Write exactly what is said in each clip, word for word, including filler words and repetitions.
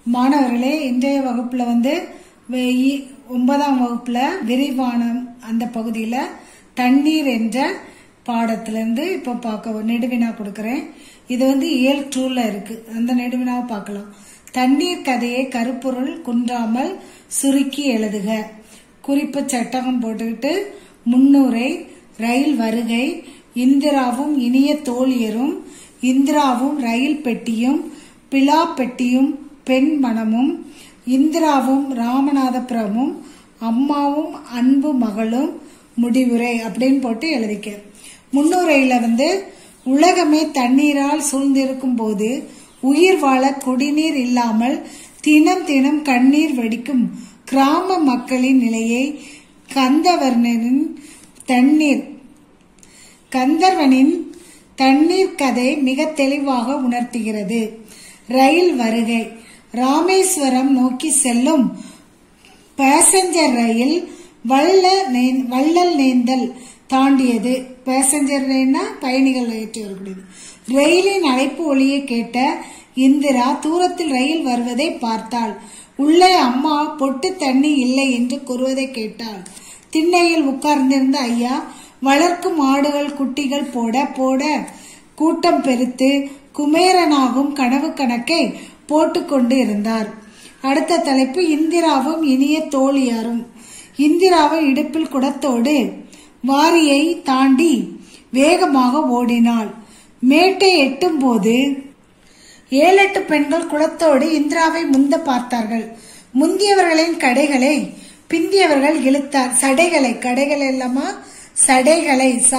மாணவர்களே, இன்றைய வகுப்புல வந்து ஒன்பதாம் வகுப்புல விரிவான அந்த பகுதியில தண்ணீர் என்ற பாடத்திலிருந்து இப்ப பார்க்க நெடுவினா கொடுக்கறேன். இது வந்து இயல் டூல இருக்கு. அந்த நெடுவினாவை பார்க்கலாம். தண்ணீர் கதையை கருப்பொருள் குன்றாமல் சுருக்கி எழுதுக. குறிப்பு சட்டகம் போட்டுக்கிட்டு முன்னுரை, ரயில் வருகை, இந்திராவும் இனிய தோழியரும், இந்திராவும் ரயில் பெட்டியும், பிலா பெட்டியும் பெண் மனமும், இந்திராவும் ராமநாதபுரமும், அம்மாவும் அன்பு மகளும், முடிவுரை அப்படின்னு போட்டு எழுதிக்க. முன்னுரையில வந்து உலகமே தண்ணீரால் சூழ்ந்திருக்கும் போது உயிர் வாழ குடிநீர் இல்லாமல் தினம் தினம் கண்ணீர் வெடிக்கும் கிராம மக்களின் நிலையை கந்தவர்ணனின் தண்ணீர் கந்தர்வனின் தண்ணீர் கதை மிக தெளிவாக உணர்த்துகிறது. ரயில் வருகை. ராமேஸ்வரம் நோக்கி செல்லும் பேசஞ்சர் ரயில் வள்ளல் நேந்தல் தாண்டியது. பேசஞ்சர் ரயில்னா பயணிகள் ஏற்றி வரக்கூடியது. ரயிலின் அழைப்பு ஒலியை கேட்ட இந்திரா தூரத்தில் ரயில் வருவதை பார்த்தாள். உள்ளே அம்மா பொட்டு தண்ணி இல்லை என்று கூறுவதை கேட்டாள். திண்ணையில் உட்கார்ந்திருந்த ஐயா வளர்க்கும் ஆடுகள் குட்டிகள் போட போட கூட்டம் பெருத்து குமேரனாகும் கனவு கணக்கை போட்டுக்கொண்டு இருந்தார். அடுத்த தலைப்பு இந்திராவும் இனிய தோழியாரும். இந்திராவை இடுப்பில் குடத்தோடு வாரியை தாண்டி வேகமாக ஓடினாள். மேட்டை எட்டும் போது ஏழு எட்டு பெண்கள் குளத்தோடு இந்திராவை முந்த பார்த்தார்கள். முந்தியவர்களின் கடைகளை பிந்தியவர்கள் இழுத்தார். சடைகளை கடைகள் எல்லாமா சடைகளை சா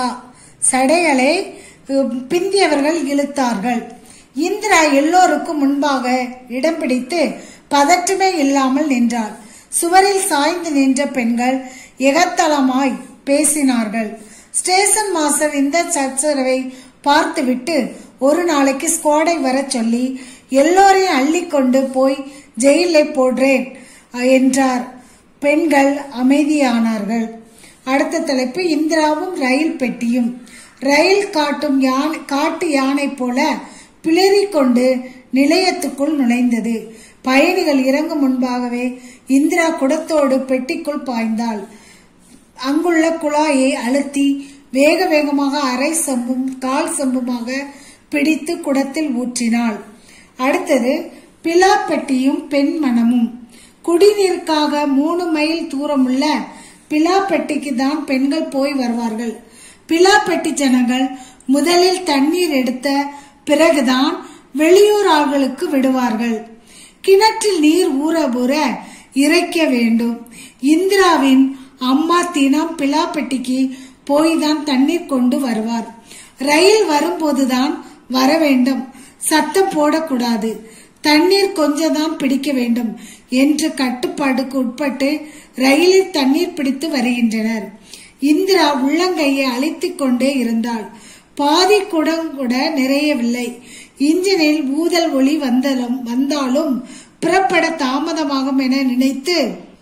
சடைகளை பிந்தியவர்கள் இழுத்தார்கள். இந்திரா எல்லோருக்கும் முன்பாக இடம் பிடித்து பதற்றமே இல்லாமல் நின்றாள். சுவரில் சாய்ந்து நின்ற பெண்கள் எகத்தளமாய் பேசினார்கள். ஸ்டேஷன் மாஸ்டர் இந்த சச்சரவை பார்த்துவிட்டு ஒரு நாளைக்கு ஸ்குவாடை வர சொல்லி எல்லோரையும் அள்ளி கொண்டு போய் ஜெயிலை போடுறேன் என்றார். பெண்கள் அமைதியானார்கள். அடுத்த தலைப்பு இந்திராவும் ரயில் பெட்டியும். ரயில் காட்டும் யானை காட்டு யானை போல பிளறி கொண்டு நிலையத்துக்குள் நுழைந்தது. பயணிகள் இறங்கும் முன்பாகவே இந்திரா குடத்தோடு பெட்டிக்குள் பாய்ந்தாள். அங்குள்ள குழாயை அழுத்தி வேக வேகமாக அரை செம்பும் கால் செம்புமாக பிடித்து குடத்தில் ஊற்றினாள். அடுத்தது பிலா பெட்டியும் பெண் மனமும். குடிநீருக்காக மூணு மைல் தூரமுள்ள பிலா பெட்டிக்கு தான் பெண்கள் போய் வருவார்கள். பிலா பெட்டி ஜனங்கள் முதலில் தண்ணீர் எடுத்த பிறகுதான் வெளியூர் ஆள்களுக்கு விடுவார்கள். கிணற்றில் நீர் ஊற ஊற இறைக்க வேண்டும். இந்திராவின் அம்மா தினம் பிலா பெட்டிக்கு போய்தான் தண்ணீர் கொண்டு வருவார். ரயில் வரும்போதுதான் வர வேண்டும். சத்தம் போடக்கூடாது. தண்ணீர் கொஞ்சம் தான் பிடிக்க வேண்டும் என்ற கட்டுப்பாடுக்கு உட்பட்டு ரயிலில் தண்ணீர் பிடித்து வருகின்றனர். இந்திரா உள்ளங்கையை அழித்துக் கொண்டே இருந்தாள். பாதி குடம் கூட நிறையவில்லை. இன்ஜினில் ஊதல் ஒளி வந்தாலும் வந்தாலும் புறப்பட தாமதமாகும் என நினைத்து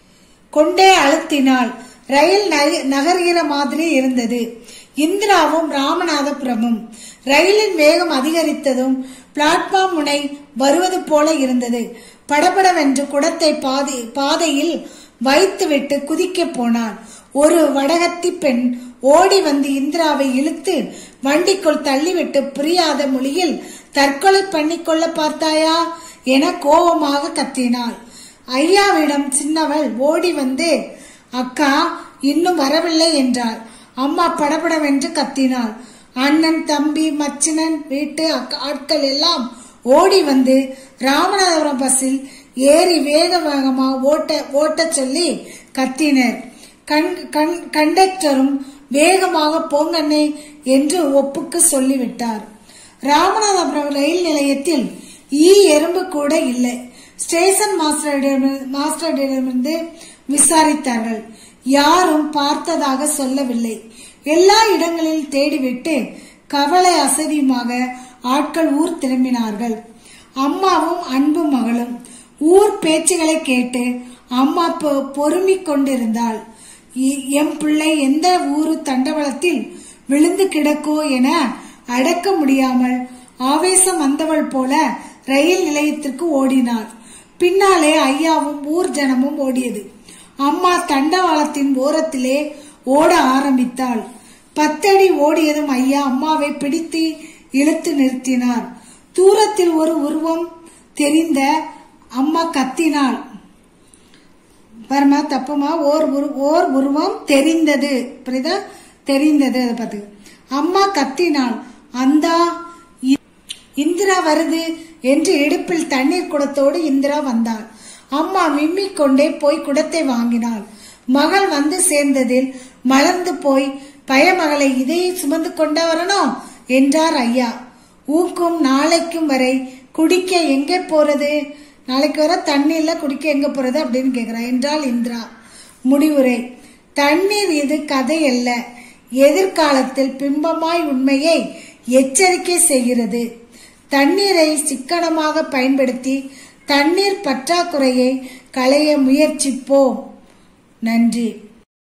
கொண்டே அழுத்தினாள். ரயில் நகர்கிற மாதிரி இருந்தது. இந்திராவும் ராமநாதபுரமும். ரயிலின் வேகம் அதிகரித்ததும் பிளாட்பார்ம் முனை வருவது போல இருந்தது. படபடவென்று குடத்தை பாதி பாதையில் வைத்துவிட்டு குதிக்க போனான். ஒரு வடகத்தி பெண் ஓடி வந்து இந்திராவை இழுத்து வண்டிக்குள் தள்ளிவிட்டு புரியாத மொழியில் தற்கொலை பண்ணிக்கொள்ள பார்த்தாயா என கோபமாக கத்தினாள். ஐயாவிடம் சின்னவள் ஓடி வந்து அக்கா இன்னும் வரவில்லை என்றாள். அம்மா படபடவென்று கத்தினாள். அண்ணன் தம்பி மச்சினன் வீட்டு ஆட்கள் எல்லாம் ஓடி வந்து ராமநாதபுரம் பஸ்ஸில் ஏறி வேக வேகமா ஓட்ட ஓட்ட சொல்லி கத்தினர். கண்டக்டரும் வேகமாக போங்கண்ணே என்று ஒப்புக்கு சொல்லிவிட்டார். ராமநாதபுரம் ரயில் நிலையத்தில் ஈ எறும்பு கூட இல்லை. ஸ்டேஷன் மாஸ்டரிடமிருந்து விசாரித்தார்கள். யாரும் பார்த்ததாக சொல்லவில்லை. எல்லா இடங்களில் தேடிவிட்டு கவலை அசதியுமாக ஆட்கள் ஊர் திரும்பினார்கள். அம்மாவும் அன்பு மகளும் ஊர் பேச்சுகளை கேட்டு அம்மா பொறுமிக் கொண்டிருந்தாள். எம் பிள்ளை எந்த ஊரு தண்டவளத்தில் விழுந்து கிடக்கோ என அடக்க முடியாமல் ஆவேசம் வந்தவள் போல ரயில் நிலையத்திற்கு ஓடினாள். பின்னாலே ஐயாவும் ஊர் ஜனமும் ஓடியது. அம்மா தண்டவாளத்தின் ஓரத்திலே ஓட ஆரம்பித்தாள். பத்தடி ஓடியதும் ஐயா அம்மாவை பிடித்து இழுத்து நிறுத்தினார். தூரத்தில் ஒரு உருவம் தெரிந்த அம்மா கத்தினாள். பரமா தப்புமா ஓர் ஓர் உருவம் தெரிந்தது, புரியுதா? தெரிந்தது. அதை பார்த்து அம்மா கத்தினாள். அந்தா இந்திரா வருது என்று இடுப்பில் தண்ணீர் குடத்தோடு இந்திரா வந்தாள். அம்மா விம்மிக் கொண்டே போய் குடத்தை வாங்கினாள். மகள் வந்து சேர்ந்ததில் மலர்ந்து போய் பயமகளை இதையை சுமந்து கொண்ட வரணும் என்றார் ஐயா. ஊக்கும் நாளைக்கும் வரை குடிக்க எங்கே போறது? நாளைக்கு வர தண்ணீர்ல குடிக்க எங்க போறது அப்படின்னு கேக்குறா என்றாள் இந்திரா. முடிவுரை: தண்ணீர் இது கதை அல்ல, எதிர்காலத்தில் பிம்பமாய் உண்மையை எச்சரிக்கை செய்கிறது. தண்ணீரை சிக்கனமாக பயன்படுத்தி தண்ணீர் பற்றாக்குறையை களைய முயற்சிப்போம். நன்றி.